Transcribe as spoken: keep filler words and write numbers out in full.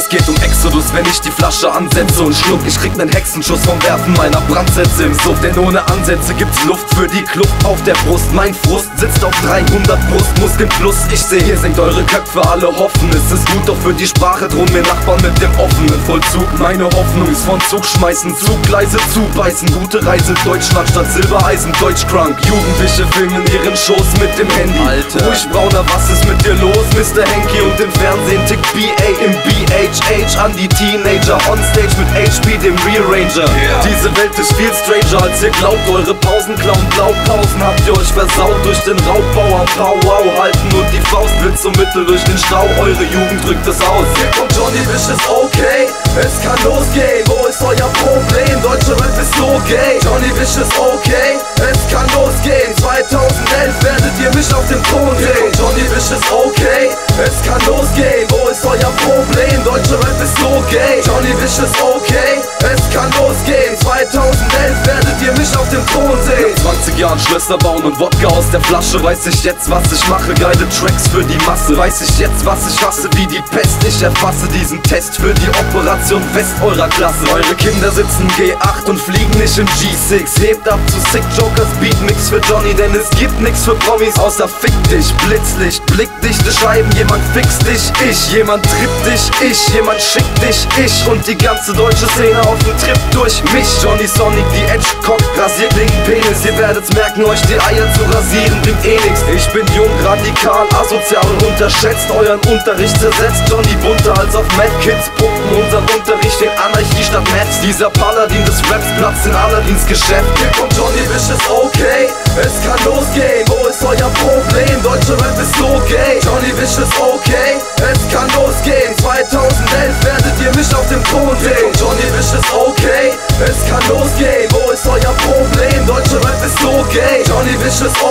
Es geht um Exodus, wenn ich die Flasche ansetze und schluck. Ich krieg nen Hexenschuss vom Werfen meiner Brandsätze im Suff. Denn ohne Ansätze gibt's Luft für die Kluft auf der Brust. Mein Frust sitzt auf dreihundert Brustmuskeln plus. Ich seh, ihr senkt eure Köpfe, alle hoffen. Es ist gut, doch für die Sprache drohen mir Nachbarn mit dem offenen Vollzug. Meine Hoffnung ist von Zug schmeißen, Zuggleise zubeißen. Gute Reise, Deutschland statt Silbereisen, deutschkrank. Jugendliche filmen ihren Schoß mit dem Handy. Alter. Ruhig brauner, was ist mit dir los, Mister Henky? Und im Fernsehen tickt B A im B H H an die Teenager. Onstage mit H P, dem Real Ranger. Yeah. Diese Welt ist viel stranger, als ihr glaubt. Eure Pausen klauen Blaupausen, habt ihr euch versaut durch den Raubbau am Powwow. Halten und die Faust wird zum Mittel durch den Stau. Eure Jugend drückt es aus. Hier kommt Johnny Vicious, okay, es kann losgehen. Wo ist euer Problem? Deutsche Rap ist so gay. Johnny Vicious, okay, es kann losgehen. zweitausendelf werdet ihr mich auf dem Thron sehen. Johnny Vicious, okay, es kann losgehen. Wo ist euer Problem? Deutsche Rap ist so gay. Johnny Vicious, okay, es kann losgehen. zweitausendelf werdet ihr mich auf dem Thron sehen. Nach zwanzig Jahren Schlösser bauen und Wodka aus der Flasche. Weiß ich jetzt, was ich mache, geile Tracks für die Masse. Weiß ich jetzt, was ich hasse, wie die Pest. Ich erfasse diesen Test für die Operation West eurer Klasse. Eure Kinder sitzen G acht und fliegen nicht im G sechs. Hebt ab zu Sick Jokers Beatmix für Johnny, denn es gibt nix für Promis außer Fick dich. Blitzlicht, blickdichte Scheiben, jemand fixt dich, ich. Jemand trippt dich, ich. Jemand schickt dich, ich. Und die ganze deutsche Szene auf den Trip durch mich. Johnny Sonic, die Edge Cock, Rasierklingen Penis. Ihr werdet's merken, euch die Eier zu rasieren bringt eh nix. Ich bin jung, radikal, asozial und unterschätzt. Euren Unterricht zersetzt, Johnny bunter als auf Mad Kids Puppen. Unseren Unterricht in Anarchie statt Metz. Dieser Paladin des Raps platzt in Aladins Geschäft. Hier kommt Johnny Vicious, okay, es kann losgehen. Wo ist euer Problem? Deutsche Rap ist so gay. Johnny Vicious, okay, es kann losgehen. zweitausendelf werdet ihr mich auf dem Thron sehen. Johnny Vicious, okay, es kann losgehen. Wo ist euer Problem? Deutsche Rap ist so gay. Johnny Vicious,